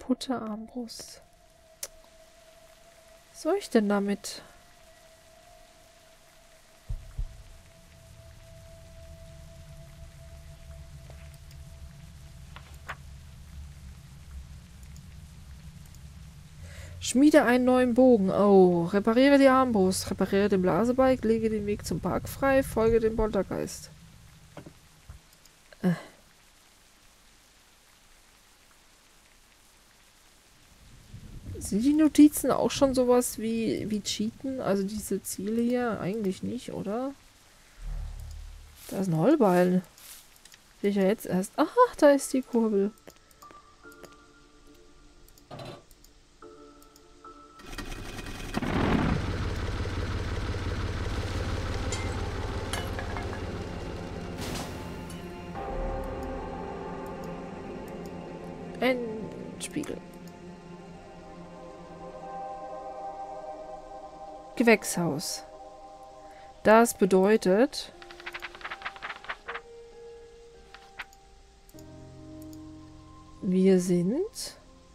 Kaputte Armbrust. Was soll ich denn damit? Schmiede einen neuen Bogen. Oh, repariere die Armbrust, repariere den Blasebalg, lege den Weg zum Park frei, folge dem Poltergeist. Sind die Notizen auch schon sowas wie Cheaten? Also diese Ziele hier? Eigentlich nicht, oder? Da ist ein Heulbeil. Sehe ich ja jetzt erst. Ach, da ist die Kurbel. Ein Spiegel. Gewächshaus. Das bedeutet... Wir sind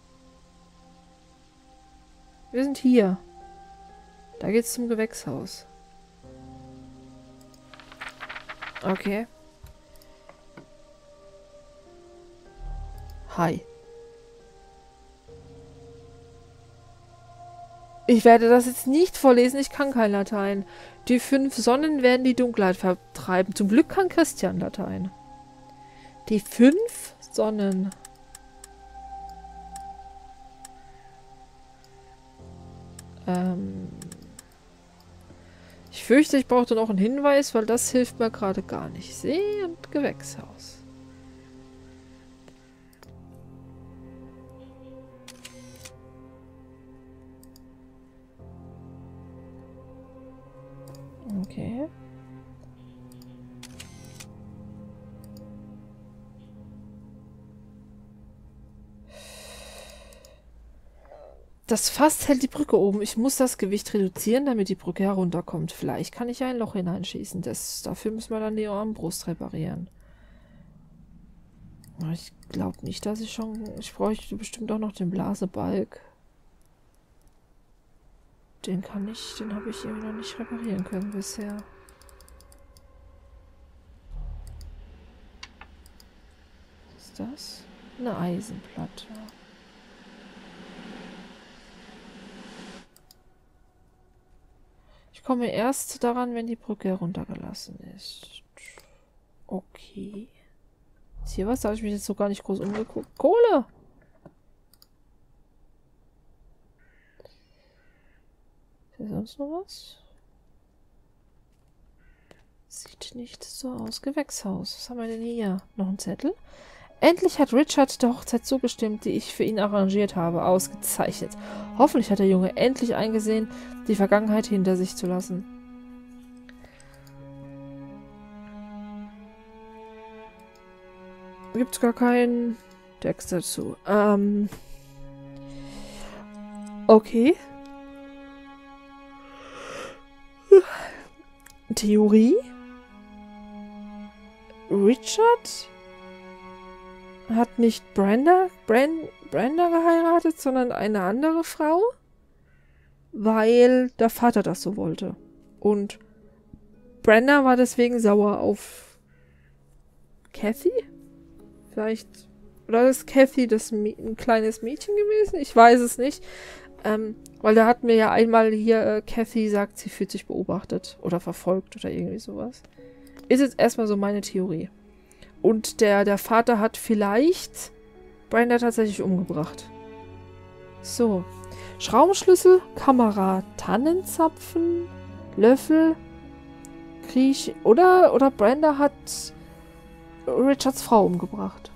hier. Da geht's zum Gewächshaus. Okay. Hi. Ich werde das jetzt nicht vorlesen, ich kann kein Latein. Die 5 Sonnen werden die Dunkelheit vertreiben. Zum Glück kann Christian Latein. Die 5 Sonnen. Ich fürchte, ich brauchte noch einen Hinweis, weil das hilft mir gerade gar nicht. See- und Gewächshaus. Okay. Das Fass hält die Brücke oben. Ich muss das Gewicht reduzieren, damit die Brücke herunterkommt. Vielleicht kann ich ein Loch hineinschießen. Dafür müssen wir dann die Armbrust reparieren. Aber ich glaube nicht, dass ich schon... Ich bräuchte bestimmt auch noch den Blasebalg. Den habe ich irgendwie noch nicht reparieren können bisher. Was ist das? Eine Eisenplatte. Ich komme erst daran, wenn die Brücke heruntergelassen ist. Okay. Ist hier was? Da habe ich mich jetzt so gar nicht groß umgeguckt. Kohle! Ist hier sonst noch was? Sieht nicht so aus. Gewächshaus. Was haben wir denn hier? Noch ein Zettel? Endlich hat Richard der Hochzeit zugestimmt, die ich für ihn arrangiert habe. Ausgezeichnet. Hoffentlich hat der Junge endlich eingesehen, die Vergangenheit hinter sich zu lassen. Gibt's gar keinen Text dazu. Okay. Theorie? Richard hat nicht Brenda geheiratet, sondern eine andere Frau, weil der Vater das so wollte. Und Brenda war deswegen sauer auf Kathy? Vielleicht, oder ist Kathy ein kleines Mädchen gewesen? Ich weiß es nicht. Weil da hatten wir ja einmal hier, Kathy sagt, sie fühlt sich beobachtet oder verfolgt oder irgendwie sowas. Ist jetzt erstmal so meine Theorie. Und der Vater hat vielleicht Brenda tatsächlich umgebracht. So. Schraubenschlüssel, Kamera, Tannenzapfen, Löffel, Kriech. Oder Brenda hat Richards Frau umgebracht.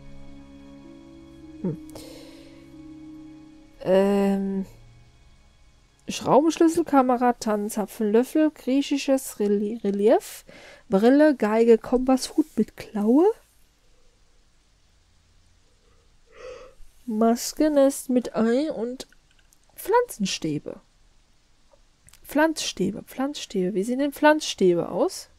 Schraubenschlüssel, Kamera, Tannenzapfen, Löffel, griechisches Relief, Brille, Geige, Kompass, Hut mit Klaue, Maske, Nest mit Ei und Pflanzenstäbe. Pflanzstäbe. Wie sehen denn Pflanzstäbe aus?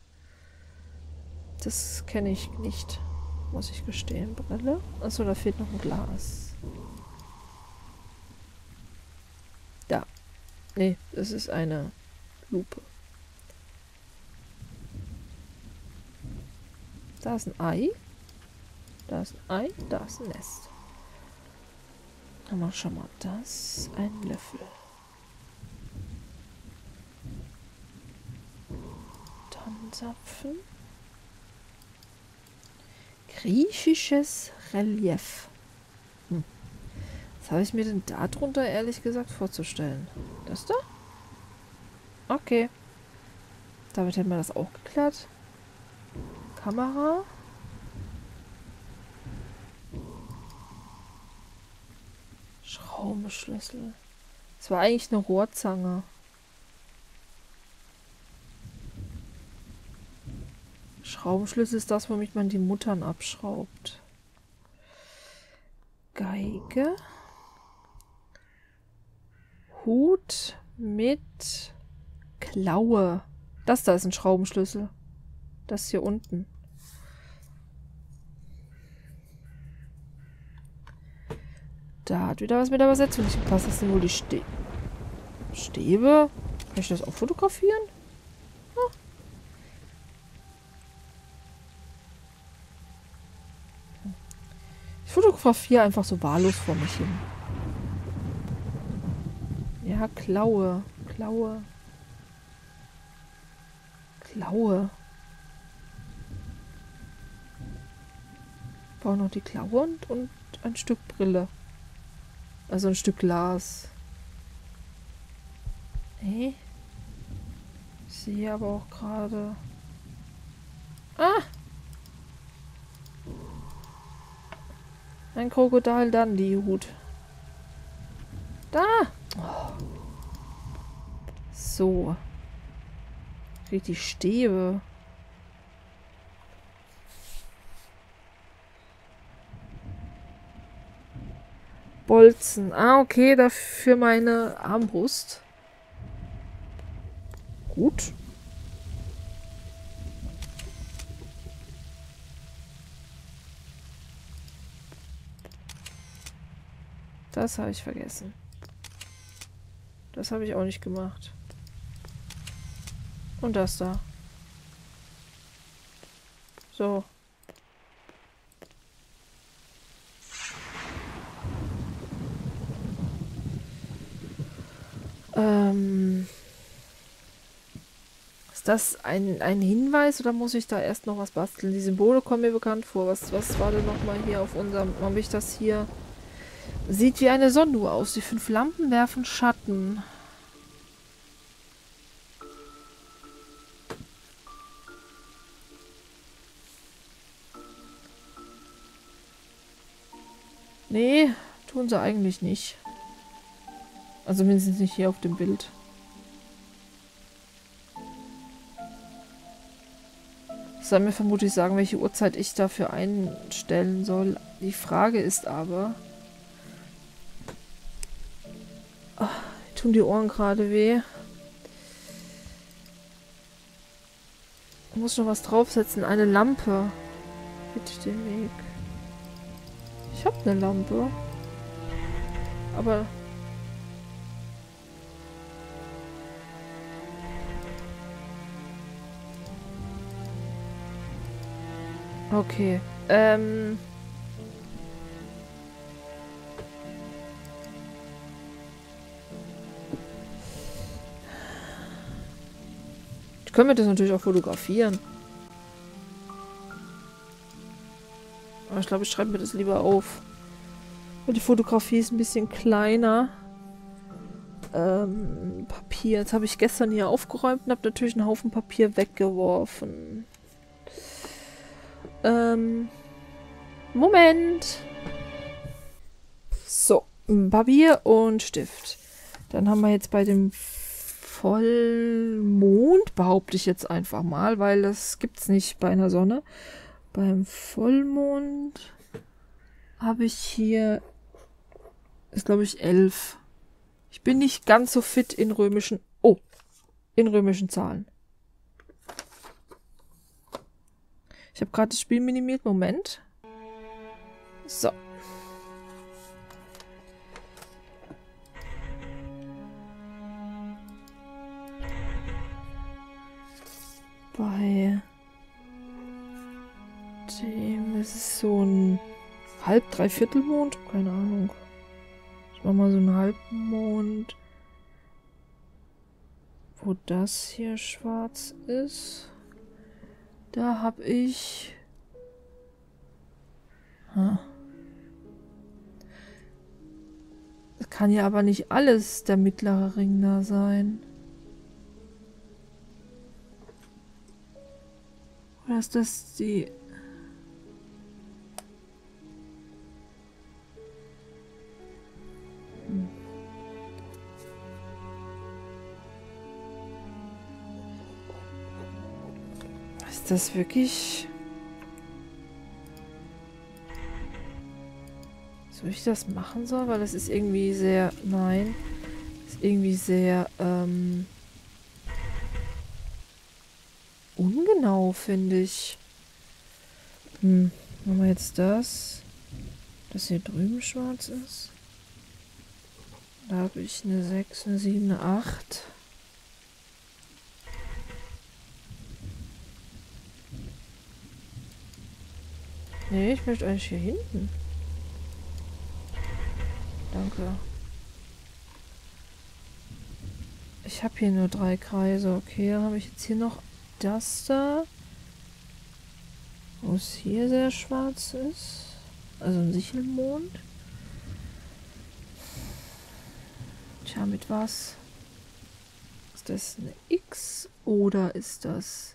Das kenne ich nicht, muss ich gestehen. Brille. Achso, da fehlt noch ein Glas. Da. Nee, das ist eine Lupe. Da ist ein Ei. Da ist ein Ei. Da ist ein Nest. Dann mach schon mal das. Ein Löffel. Tannenzapfen. Griechisches Relief. Was habe ich mir denn darunter ehrlich gesagt vorzustellen? Das da? Okay. Damit hätten wir das auch geklärt. Kamera. Schraubenschlüssel. Das war eigentlich eine Rohrzange. Schraubenschlüssel ist das, womit man die Muttern abschraubt. Geige. Hut mit Klaue. Das da ist ein Schraubenschlüssel. Das hier unten. Da hat wieder was mit der Übersetzung nicht gepasst. Das sind wohl die Stäbe. Kann ich das auch fotografieren? Ah. Ich fotografiere einfach so wahllos vor mich hin. Ja, Klaue. Klaue. Klaue. Ich brauche noch die Klaue und ein Stück Brille. Also ein Stück Glas. Hey. Ich sehe aber auch gerade... Ah! Ein Krokodil Dundee-Hut. Da! Oh. So. Krieg die Stäbe. Bolzen. Ah, okay, dafür meine Armbrust. Gut. Das habe ich vergessen. Das habe ich auch nicht gemacht. Und das da. So. Ist das ein Hinweis oder muss ich da erst noch was basteln? Die Symbole kommen mir bekannt vor. Was war denn nochmal hier auf unserem... Habe ich das hier... Sieht wie eine Sonnenuhr aus. Die 5 Lampen werfen Schatten. Nee, tun sie eigentlich nicht. Also mindestens nicht hier auf dem Bild. Ich soll mir vermutlich sagen, welche Uhrzeit ich dafür einstellen soll. Die Frage ist aber... Oh, tun die Ohren gerade weh. Ich muss noch was draufsetzen. Eine Lampe. Bitte den Weg. Ich habe eine Lampe. Aber... Okay. Ich könnte das natürlich auch fotografieren. Aber ich glaube, ich schreibe mir das lieber auf. Weil die Fotografie ist ein bisschen kleiner. Papier. Jetzt habe ich gestern hier aufgeräumt und habe natürlich einen Haufen Papier weggeworfen. Moment. So, Papier und Stift. Dann haben wir jetzt bei dem Vollmond, behaupte ich jetzt einfach mal, weil das gibt's nicht bei einer Sonne. Beim Vollmond habe ich hier, ist glaube ich 11. Ich bin nicht ganz so fit in römischen, in römischen Zahlen. Ich habe gerade das Spiel minimiert. Moment. So. Bei dem ist es so ein Dreiviertelmond, keine Ahnung. Ich mach mal so einen Halbmond, wo das hier schwarz ist. Da habe ich... Das kann ja aber nicht alles der mittlere Ring da sein. Oder ist das die... Ist das wirklich... So wie ich das machen soll? Weil das ist irgendwie sehr... Nein. Ist irgendwie sehr... ungenau, finde ich. Machen wir jetzt das. Das hier drüben schwarz ist. Da habe ich eine 6, eine 7, eine 8. Nee, ich möchte eigentlich hier hinten. Danke. Ich habe hier nur 3 Kreise. Okay, dann habe ich jetzt hier noch das da. Wo es hier sehr schwarz ist. Also ein Sichelmond. Tja, mit was? Ist das eine X oder ist das...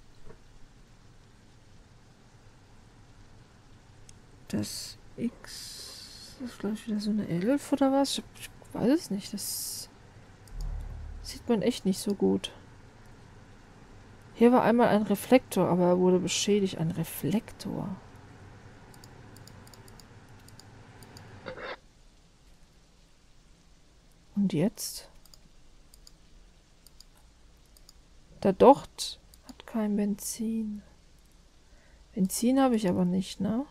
Das X... Das ist vielleicht wieder so eine 11 oder was? Ich weiß es nicht. Das sieht man echt nicht so gut. Hier war einmal ein Reflektor, aber er wurde beschädigt. Ein Reflektor. Und jetzt? Der Docht hat kein Benzin. Benzin habe ich aber nicht, ne?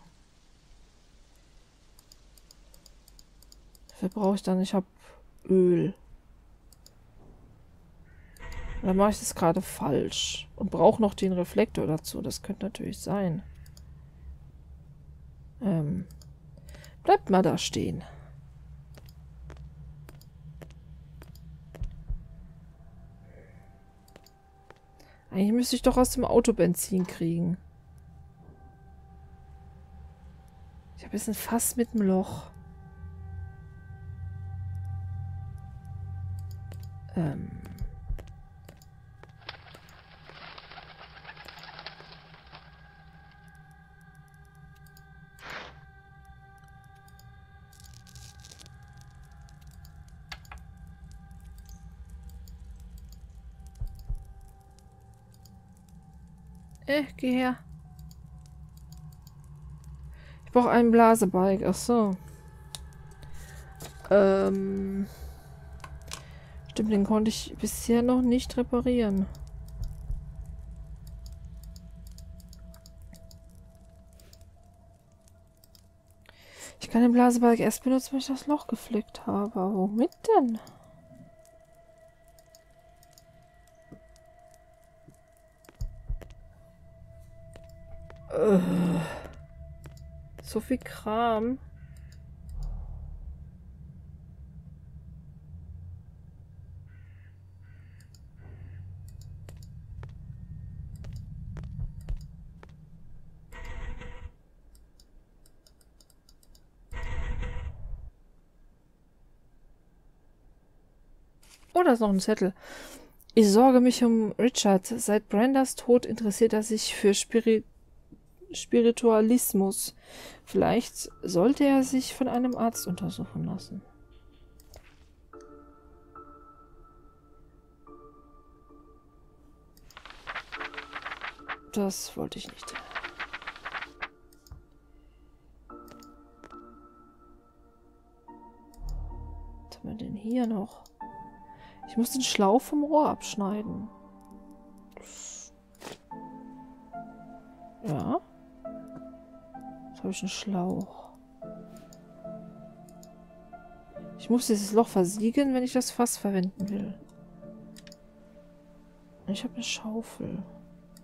Dafür brauche ich dann, ich habe Öl. Dann mache ich das gerade falsch. Und brauche noch den Reflektor dazu. Das könnte natürlich sein. Bleibt mal da stehen. Eigentlich müsste ich doch aus dem Auto Benzin kriegen. Ich habe jetzt ein Fass mit dem Loch. Geh her. Ich brauche einen Blasebalg. Ach so. Stimmt, den konnte ich bisher noch nicht reparieren. Ich kann den Blasebalg erst benutzen, wenn ich das Loch geflickt habe. Aber womit denn? So viel Kram. Oh, da ist noch ein Zettel. Ich sorge mich um Richard. Seit Brendas Tod interessiert er sich für Spiritualismus. Vielleicht sollte er sich von einem Arzt untersuchen lassen. Das wollte ich nicht. Was haben wir denn hier noch? Ich muss den Schlauch vom Rohr abschneiden. Ja. Jetzt habe ich einen Schlauch. Ich muss dieses Loch versiegeln, wenn ich das Fass verwenden will. Ich habe eine Schaufel.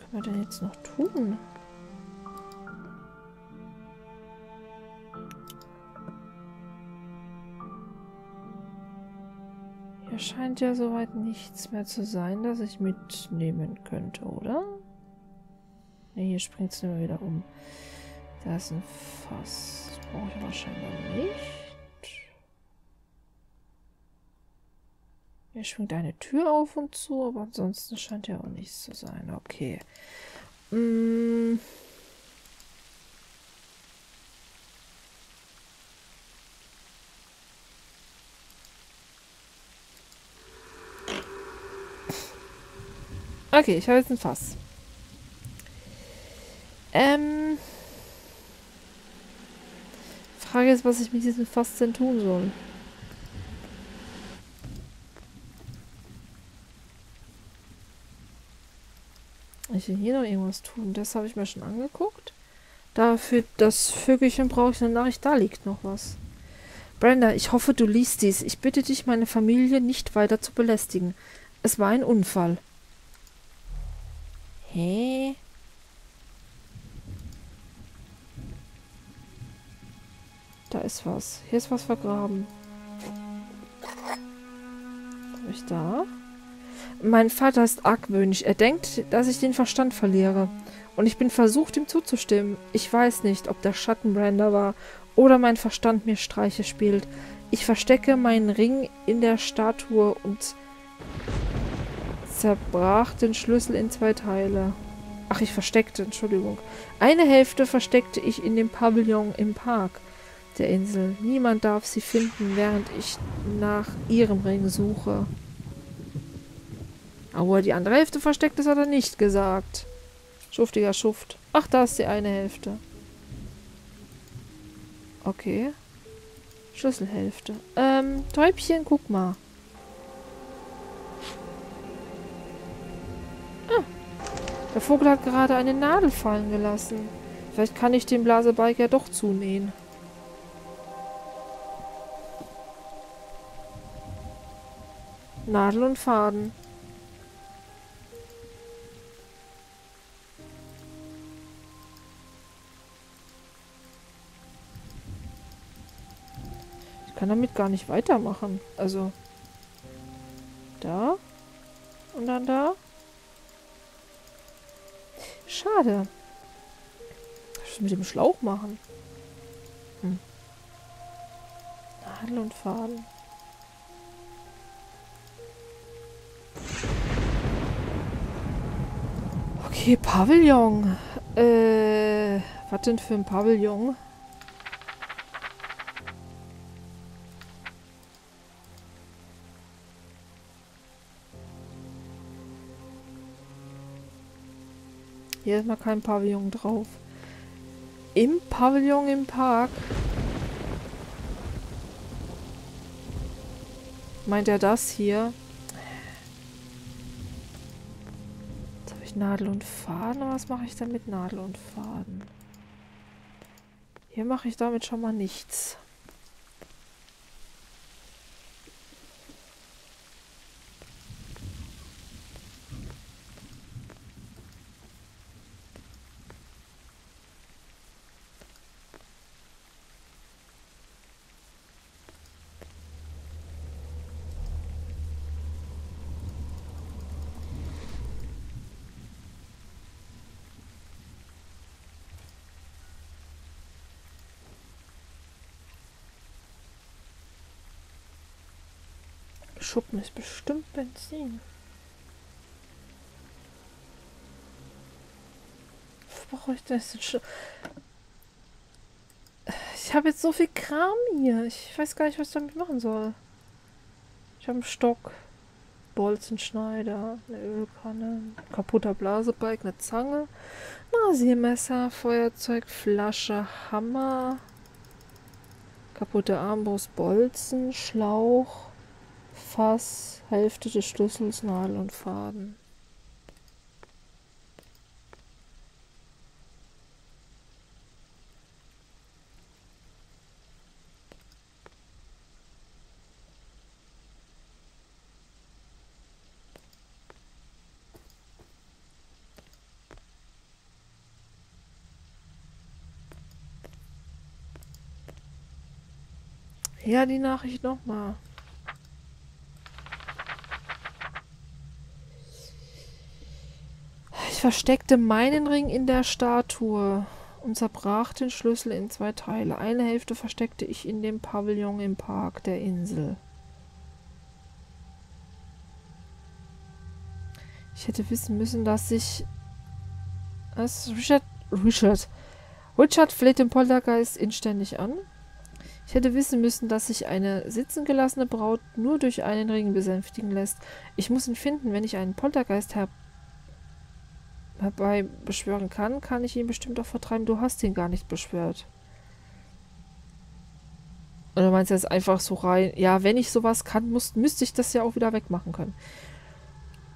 Was können wir denn jetzt noch tun? Hier scheint ja soweit nichts mehr zu sein, das ich mitnehmen könnte, oder? Ne, hier springt es immer wieder um. Da ist ein Fass. Das brauche ich wahrscheinlich nicht. Hier schwingt eine Tür auf und zu, aber ansonsten scheint ja auch nichts zu sein. Okay. Okay, ich habe jetzt ein Fass. Frage ist, was ich mit diesem Fass denn tun soll. Ich will hier noch irgendwas tun. Das habe ich mir schon angeguckt. Dafür das Vögelchen brauche ich eine Nachricht. Da liegt noch was. Brenda, ich hoffe, du liest dies. Ich bitte dich, meine Familie nicht weiter zu belästigen. Es war ein Unfall. Hä? Da ist was. Hier ist was vergraben. Was habe ich da? Mein Vater ist argwöhnisch. Er denkt, dass ich den Verstand verliere. Und ich bin versucht, ihm zuzustimmen. Ich weiß nicht, ob der Schatten Brenda war oder mein Verstand mir Streiche spielt. Ich verstecke meinen Ring in der Statue und zerbrach den Schlüssel in 2 Teile. Ach, ich versteckte, Entschuldigung. Eine Hälfte versteckte ich in dem Pavillon im Park der Insel. Niemand darf sie finden, während ich nach ihrem Ring suche. Aber die andere Hälfte versteckt ist, hat er nicht gesagt. Schuftiger Schuft. Ach, da ist die eine Hälfte. Okay. Schlüsselhälfte. Täubchen, guck mal. Ah. Der Vogel hat gerade eine Nadel fallen gelassen. Vielleicht kann ich den Blasebalg ja doch zunähen. Nadel und Faden. Ich kann damit gar nicht weitermachen. Also. Da. Und dann da. Schade. Was mit dem Schlauch machen? Nadel und Faden. Okay, Pavillon. Was denn für ein Pavillon? Hier ist mal kein Pavillon drauf. Im Pavillon im Park. Meint er das hier? Jetzt habe ich Nadel und Faden. Aber was mache ich denn mit Nadel und Faden? Hier mache ich damit schon mal nichts. Schuppen ist bestimmt Benzin. Was brauche ich das denn schon? Ich habe jetzt so viel Kram hier. Ich weiß gar nicht, was ich damit machen soll. Ich habe einen Stock, Bolzenschneider, eine Ölkanne, ein kaputter Blasebalg, eine Zange, ein Rasiermesser, Feuerzeug, Flasche, Hammer, kaputte Armbrust, Bolzen, Schlauch, Fass, Hälfte des Schlüssels, Nadel und Faden. Ja, die Nachricht nochmal. Ich versteckte meinen Ring in der Statue und zerbrach den Schlüssel in 2 Teile. Eine Hälfte versteckte ich in dem Pavillon im Park der Insel. Ich hätte wissen müssen, dass ich... Was? Richard fleht den Poltergeist inständig an. Ich hätte wissen müssen, dass sich eine sitzen gelassene Braut nur durch einen Ring besänftigen lässt. Ich muss ihn finden. Wenn ich einen Poltergeist herbei beschwören kann, kann ich ihn bestimmt auch vertreiben. Du hast ihn gar nicht beschwört. Oder meinst du jetzt einfach so rein? Ja, wenn ich sowas kann, müsste ich das ja auch wieder wegmachen können.